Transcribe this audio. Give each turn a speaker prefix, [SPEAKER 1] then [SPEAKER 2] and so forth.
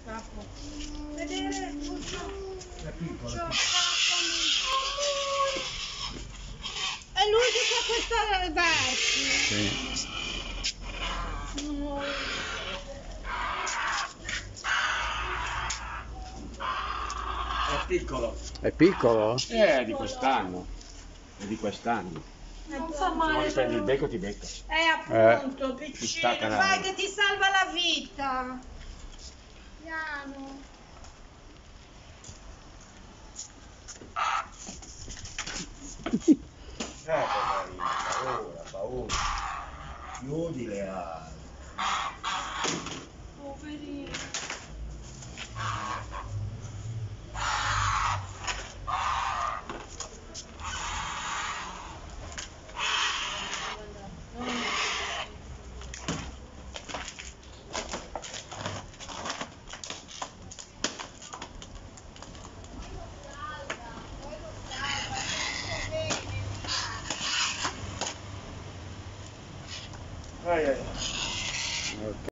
[SPEAKER 1] Capo. Vedere
[SPEAKER 2] È piccola.
[SPEAKER 1] è lui che fa questa versi.
[SPEAKER 3] Sì.
[SPEAKER 1] No.
[SPEAKER 2] È piccolo.
[SPEAKER 3] È piccolo?
[SPEAKER 2] È di quest'anno. È di quest'anno.
[SPEAKER 1] Non fa
[SPEAKER 2] Se
[SPEAKER 1] male.
[SPEAKER 2] vuoi prendi il becco ti becca.
[SPEAKER 1] Appunto,
[SPEAKER 2] Ti
[SPEAKER 1] piccino,
[SPEAKER 2] stacca la-
[SPEAKER 1] vai che ti salva la vita. Piano.
[SPEAKER 2] Paura, paura. Chiudi le ali.
[SPEAKER 1] Poverino.
[SPEAKER 2] Vai, vai.
[SPEAKER 3] Ok.